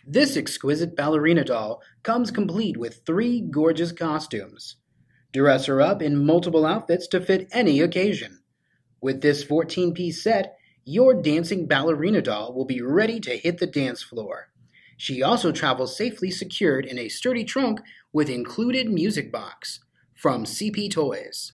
This exquisite ballerina doll comes complete with 3 gorgeous costumes. Dress her up in multiple outfits to fit any occasion. With this 14-piece set, your dancing ballerina doll will be ready to hit the dance floor. She also travels safely secured in a sturdy trunk with included music box from CP Toys.